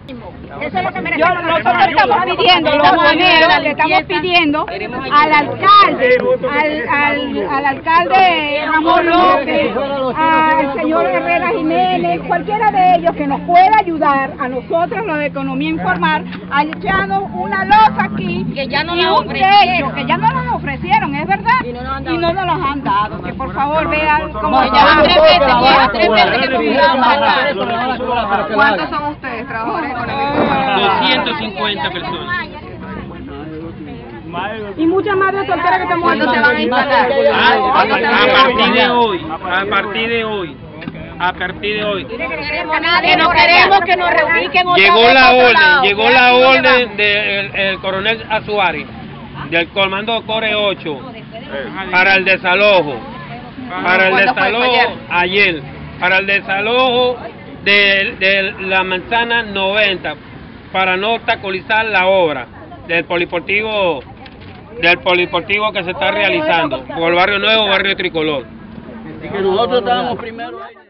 Eso es lo que nosotros estamos pidiendo, los maneros, le estamos pidiendo al alcalde Ramón López, al señor Herrera Jiménez, cualquiera de ellos que nos pueda ayudar a nosotros, los de economía informal, a echarnos una losa aquí que ya no y un techo, que ya no nos ofrecieron, es verdad, y no nos los han dado, que por favor vean cómo ya tres veces que nos pidamos acá. ¿Cuántos son ustedes, trabajadores económicos? 250 personas. Y muchas madres solteras que están muertas se van a instalar. A partir de hoy. Que no queremos que nos reubiquen otra vez. Llegó la orden del coronel Azuari, del comando Core 8, para el desalojo. Ayer. Para el desalojo de la manzana 90, para no obstaculizar la obra del polideportivo que se está realizando por el Barrio Nuevo, Barrio Tricolor. Y que nosotros estábamos primero ahí.